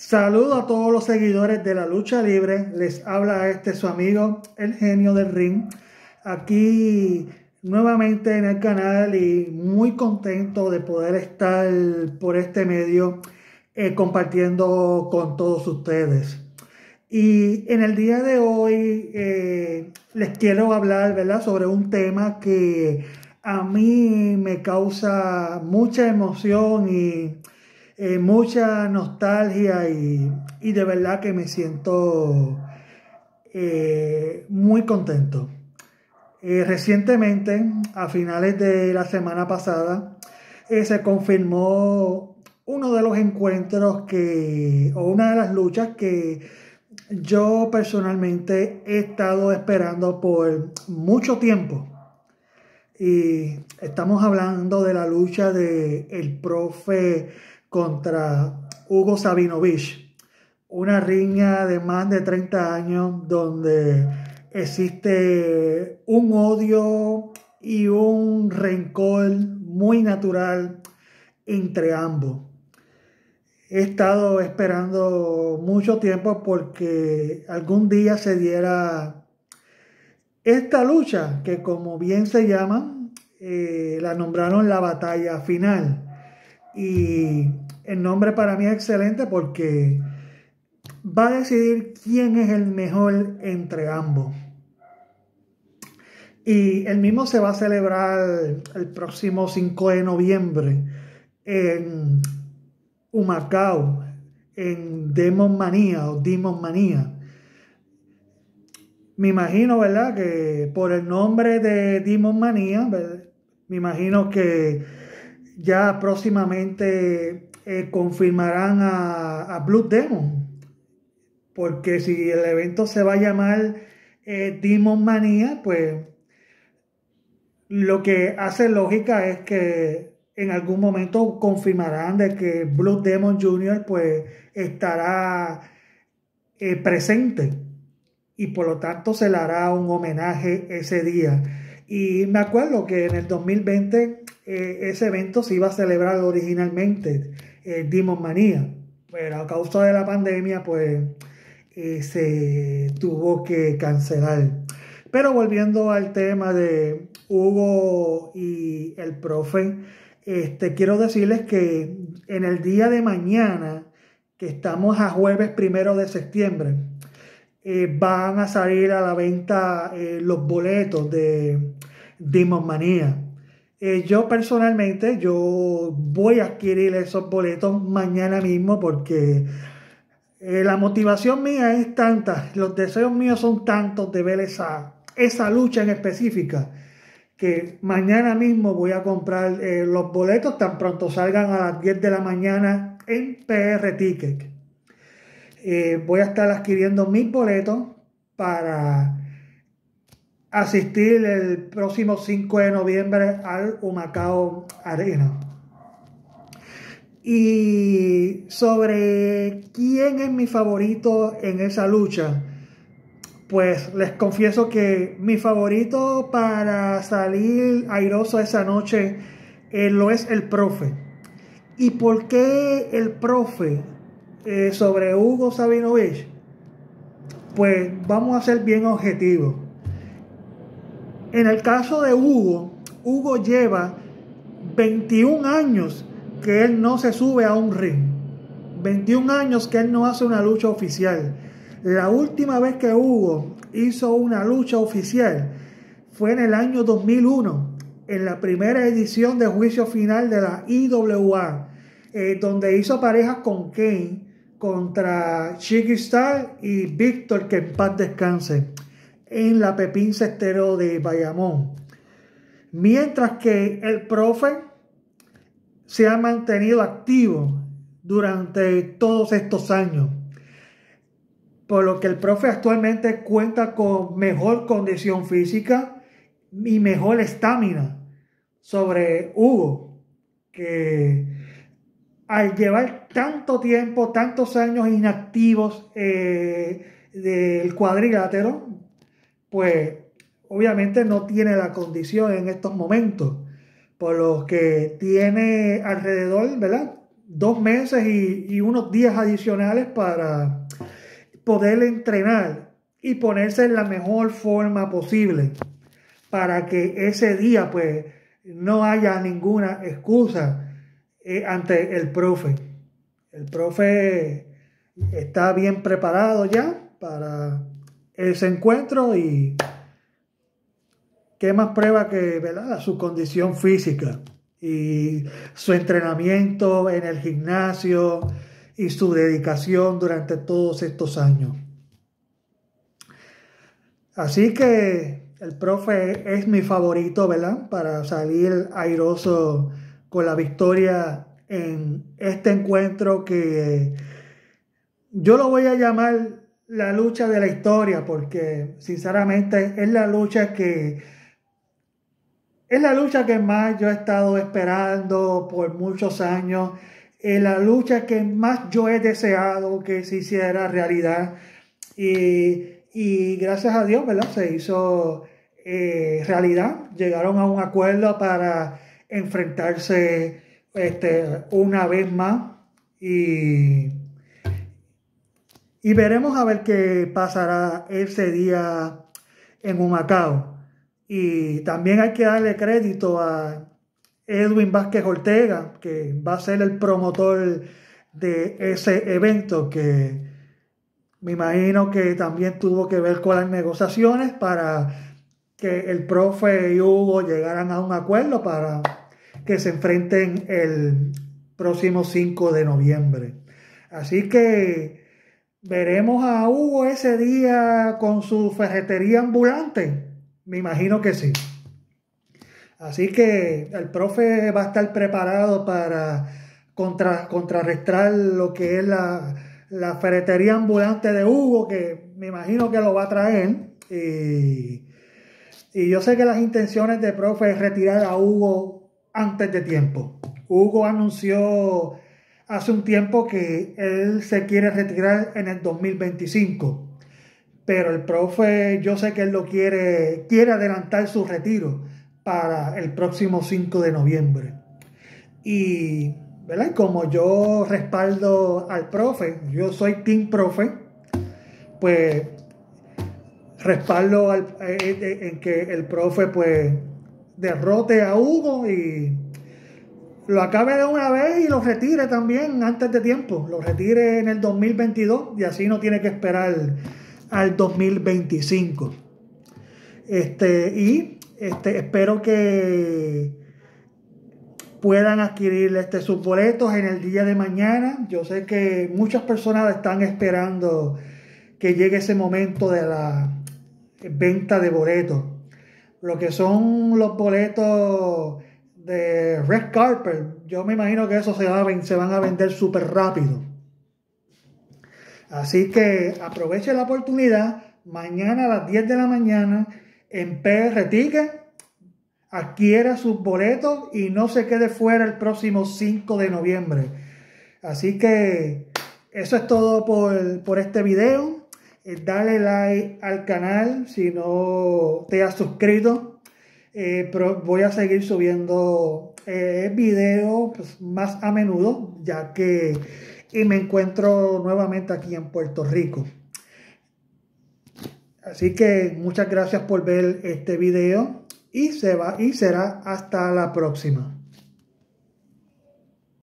Saludo a todos los seguidores de la lucha libre. Les habla su amigo, el genio del ring. Aquí nuevamente en el canal y muy contento de poder estar por este medio compartiendo con todos ustedes. Y en el día de hoy les quiero hablar, ¿verdad?, sobre un tema que a mí me causa mucha emoción y mucha nostalgia y de verdad que me siento muy contento. Recientemente, a finales de la semana pasada, se confirmó uno de los encuentros o una de las luchas que yo personalmente he estado esperando por mucho tiempo. Y estamos hablando de la lucha de el Profe contra Hugo Sabinovich. Una riña de más de 30 años donde existe un odio y un rencor muy natural entre ambos. He estado esperando mucho tiempo porque algún día se diera esta lucha que, como bien se llama, la nombraron la batalla final. Y el nombre para mí es excelente porque va a decidir quién es el mejor entre ambos. Y el mismo se va a celebrar el próximo 5 de noviembre en Humacao, en Demon Manía. Me imagino, ¿verdad?, que por el nombre de Demon Manía, me imagino que ya próximamente confirmarán a Blue Demon. Porque si el evento se va a llamar Demon Manía, pues lo que hace lógica es que en algún momento confirmarán de que Blue Demon Jr. pues estará presente. Y por lo tanto se le hará un homenaje ese día. Y me acuerdo que en el 2020 ese evento se iba a celebrar originalmente, Demon Manía, pero a causa de la pandemia pues se tuvo que cancelar. Pero volviendo al tema de Hugo y el Profe, quiero decirles que en el día de mañana, que estamos a jueves 1 de septiembre, van a salir a la venta los boletos de Demon Manía. Yo personalmente, yo voy a adquirir esos boletos mañana mismo porque la motivación mía es tanta, los deseos míos son tantos de ver esa lucha en específica, que mañana mismo voy a comprar los boletos tan pronto salgan a las 10 de la mañana en PR Ticket. Voy a estar adquiriendo mis boletos para asistir el próximo 5 de noviembre al Humacao Arena. Y sobre quién es mi favorito en esa lucha, pues les confieso que mi favorito para salir airoso esa noche lo es el Profe. ¿Y por qué el Profe sobre Hugo Sabinovich? Pues vamos a ser bien objetivos. En el caso de Hugo lleva 21 años que él no se sube a un ring. 21 años que él no hace una lucha oficial. La última vez que Hugo hizo una lucha oficial fue en el año 2001, en la primera edición de Juicio Final de la IWA, donde hizo parejas con Kane contra Chiqui Star y Víctor, que en paz descanse, en la Pepín Cestero de Bayamón. Mientras que el Profe se ha mantenido activo durante todos estos años, por lo que el Profe actualmente cuenta con mejor condición física y mejor estamina sobre Hugo, que al llevar tanto tiempo, tantos años inactivos del cuadrilátero, pues obviamente no tiene la condición en estos momentos, por lo que tiene alrededor, ¿verdad?, 2 meses y unos días adicionales para poder entrenar y ponerse en la mejor forma posible para que ese día pues no haya ninguna excusa ante el profe. El profe está bien preparado ya para ese encuentro y qué más prueba que, ¿verdad?, su condición física y su entrenamiento en el gimnasio y su dedicación durante todos estos años. Así que el profe es mi favorito, ¿verdad?, para salir airoso con la victoria en este encuentro que yo lo voy a llamar la lucha de la historia, porque sinceramente es la lucha que más yo he estado esperando por muchos años, es la lucha que más yo he deseado que se hiciera realidad y gracias a Dios, ¿verdad?, se hizo realidad. Llegaron a un acuerdo para enfrentarse una vez más y veremos a ver qué pasará ese día en Humacao. Y también hay que darle crédito a Edwin Vázquez Ortega, que va a ser el promotor de ese evento, que me imagino que también tuvo que ver con las negociaciones para que el profe y Hugo llegaran a un acuerdo para que se enfrenten el próximo 5 de noviembre. Así que veremos a Hugo ese día con su ferretería ambulante. Me imagino que sí. Así que el profe va a estar preparado para contrarrestar lo que es la ferretería ambulante de Hugo, que me imagino que lo va a traer. Y yo sé que las intenciones del profe es retirar a Hugo antes de tiempo. Hugo anunció hace un tiempo que él se quiere retirar en el 2025. Pero el profe, yo sé que él quiere adelantar su retiro para el próximo 5 de noviembre. Y, ¿verdad?, como yo respaldo al profe, yo soy team profe, pues respaldo en que el profe pues derrote a Hugo y lo acabe de una vez y lo retire también antes de tiempo. Lo retire en el 2022 y así no tiene que esperar al 2025. Espero que puedan adquirir sus boletos en el día de mañana. Yo sé que muchas personas están esperando que llegue ese momento de la venta de boletos. Lo que son los boletos de Red Carpet, yo me imagino que esos se van a vender súper rápido. Así que aproveche la oportunidad. Mañana a las 10 de la mañana en PR Ticket, adquiera sus boletos y no se quede fuera el próximo 5 de noviembre. Así que eso es todo por este video. Dale like al canal si no te has suscrito. Pero voy a seguir subiendo videos pues, más a menudo, ya que me encuentro nuevamente aquí en Puerto Rico. Así que muchas gracias por ver este video y será hasta la próxima.